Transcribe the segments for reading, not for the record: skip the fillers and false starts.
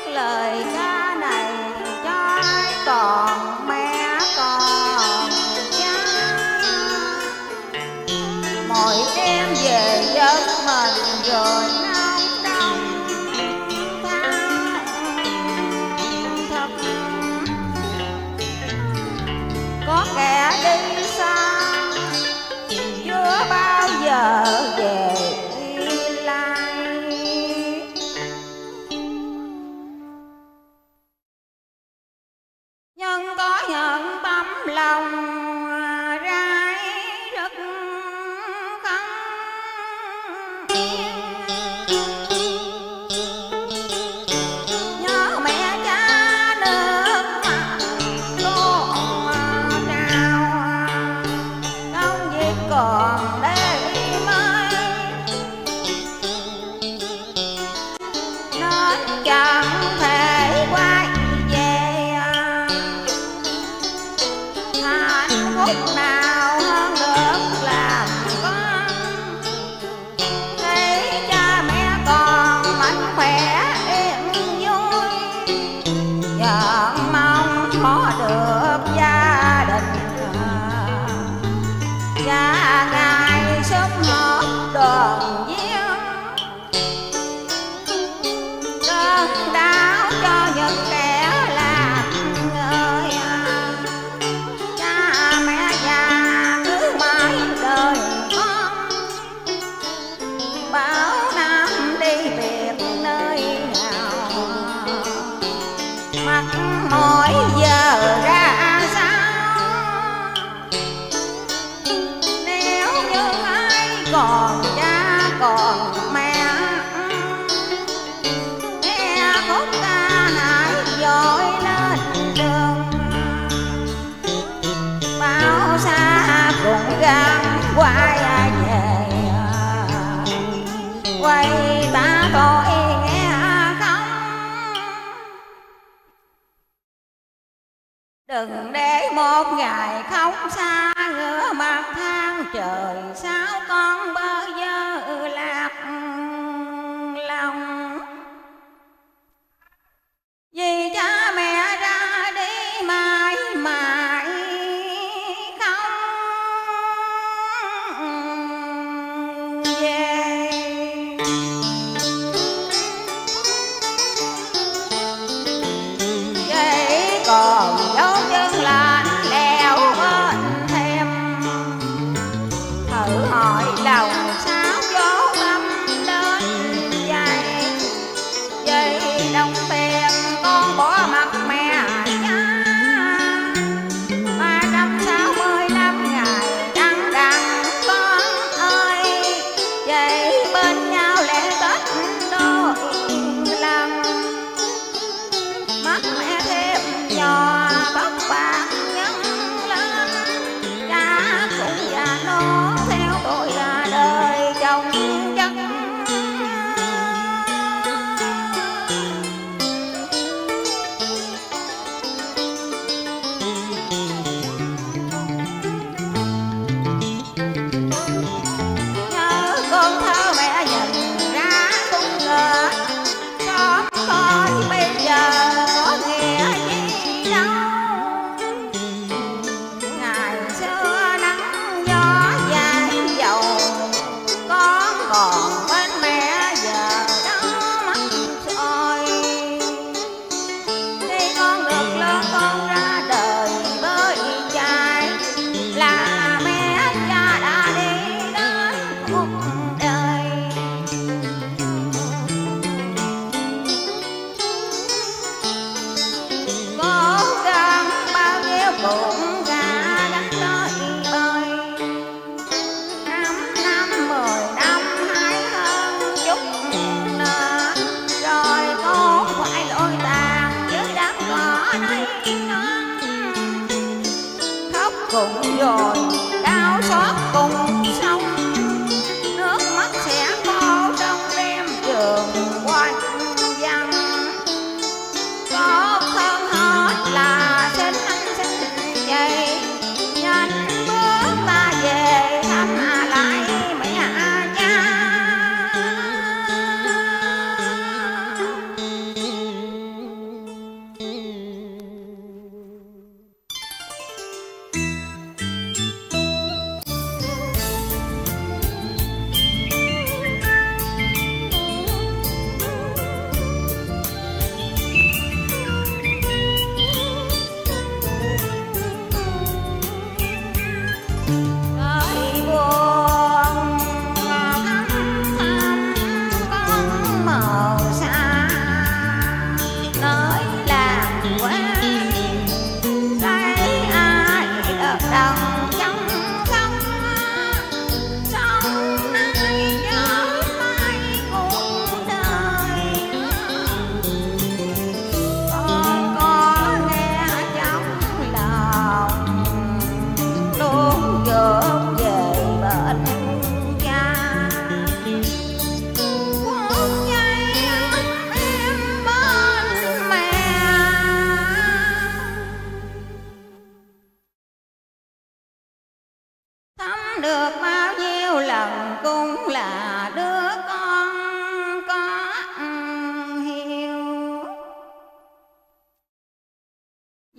lời ca này cho ai còn mẹ còn cha. Mỗi đêm về giấc mình rồi nao đông than thật. Có kẻ đi xa chưa bao giờ về lại. Nhưng có nhận tấm lòng rải rất khăn. Nhớ mẹ cha nước mắt con trao, công việc còn để mới nên chẳng thể quay về. Hạnh phúc nào hơn được làm con, thấy cha mẹ còn mạnh khỏe yên vui. Giờ mong có được gia đình và ngày sớm họp đoàn viên, cơn đau cho những kẻ làm người. Cha mẹ già cứ mãi đời con, bao năm đi biệt nơi nào, mặt mỗi giờ ra sao. Nếu như ai còn cha còn mẹ, nghe khúc ca hãy dội lên đường. Bao xa cũng gắng quay về, quay ta thôi nghe không. Đừng để một ngày khóc xa ngửa mặt than trời sao con bơ vơ lạc lòng. Vì cha mẹ ra đi mãi mãi không về. Vậy còn dấu chân lạnh lẽo bên thêm, thử hỏi lòng sao vô tâm đến vậy. Vậy đồng tiền con bỏ mặt mẹ cha, 365 ngày đắng đắng con ơi. Vậy bên nhau lẽ Tết đôi lần, mắt mẹ thêm nhỏ tóc bạc nhân lên. Cha cũng già nó theo tôi ra đời chồng chất.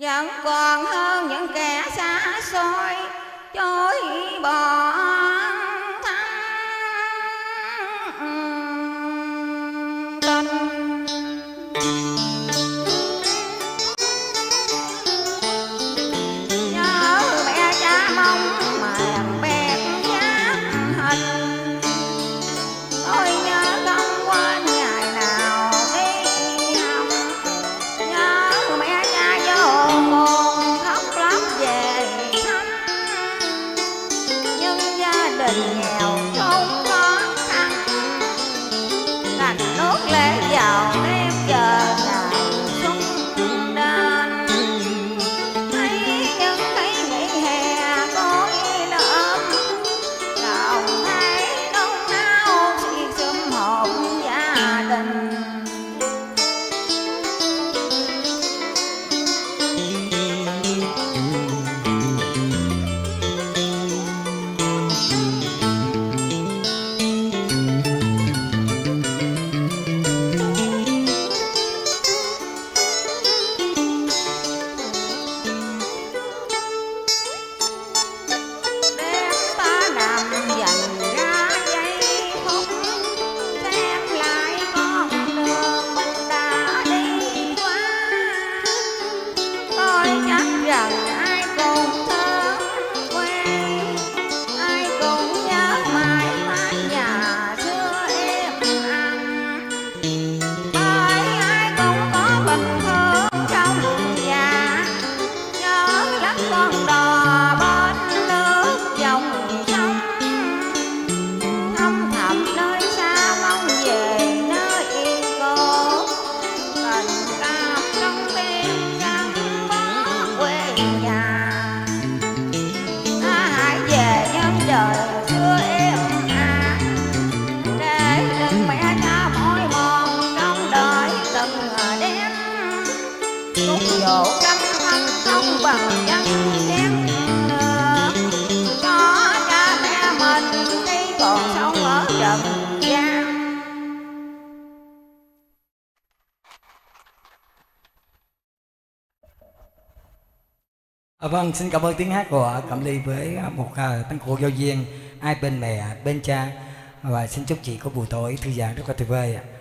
vẫn còn hơn những kẻ xa xôi chối bỏ thắng tình. Nhớ mẹ cha mong màn bẹp nhát hình, tôi nhớ không quên ngày nào đi học. Nhớ mẹ cha vô buồn khóc lóc về thăm, nhưng gia đình nghèo chốn khó khăn, gạch nước lễ vào đêm giờ ngày xuân đến. Thấy những cái nghỉ hè cối lớp, lòng thấy nôn nao suy sum hồn gia đình. Đêm ta nằm dành ra giây phút, xem lại con đường mình đã đi qua. Tôi chắc rằng ai cùng thơ quê, ai cùng nhớ mãi mái nhà xưa êm ấm. Bởi ai cũng có bình thường trong nhà, nhớ lắm con đò bên nước dòng sông. Thăm thẳm nơi xa mong về nơi yên cô, tình cảm trong tim gắn bó quê nhà. Ta hãy về nhân đời xưa êm ả, để đừng mẹ cha mỏi mòn trong đời từng đêm. Khúc dỗ căm thân không bằng chân đêm nữa, có cha mẹ mình khi còn sống ở trần gian. Vâng, xin cảm ơn tiếng hát của Cẩm Ly với một tăng cuộc giao duyên ai bên mẹ bên cha, và xin chúc chị có buổi tối thư giãn rất là tuyệt vời ạ.